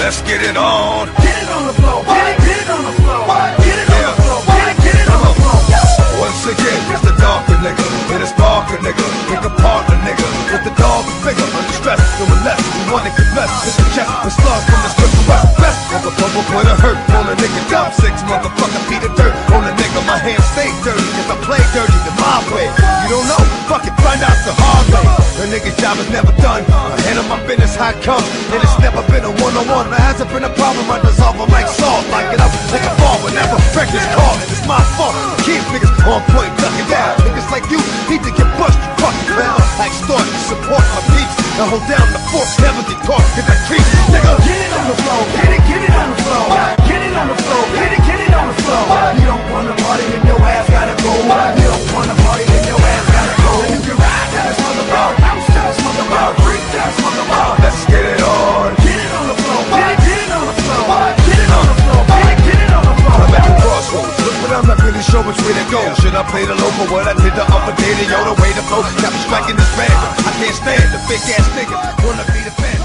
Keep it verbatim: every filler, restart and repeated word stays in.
Let's get it on. Get it on the floor, get it, get it on the floor. Get it on the floor, get it, get it on the floor. Once again, it's the darker nigga, it is Barker nigga, pick apart the nigga, with the dog figure, under stress, doing less, we wanna get blessed, hit the chest, with slugs from the strip of west, best, with a bubble point of hurt, on a nigga, dumb six, motherfucker, beat the dirt, on a nigga, my hands stay dirty, cause I play dirty the my way, you don't know, fuck it, find out the hard way, the nigga's job is never done, I handle my business how it comes, and it's never been a one-on-one, there hasn't been a problem, I dissolve them like salt, like it up, like a ball, whenever reckless call, it's my fault, keep niggas on point, ducking down. Niggas like you need to get pushed, you fucking clown. I extort to support my peeps. Now hold down the fort, never get caught, cause I creep, nigga. Get it on the floor, get it, get it on the floor. Get it on the floor, get it, get it on the floor. You don't wanna party, then your ass gotta go. You don't wanna party, then your ass gotta go. You can ride to this motherfucker, bounce to this motherfucker, freak to this motherfucker. Let's get it on. Get it on the floor, get it, get it on the floor. Get it on the floor, get it, get it on the floor. I'm at the crossroads, look, but I'm not really sure which way to go. Should I play the low for what I did the other day? To yo, the way to flow, got me striking this band. I can't stand the big ass nigga, wanna be the fan.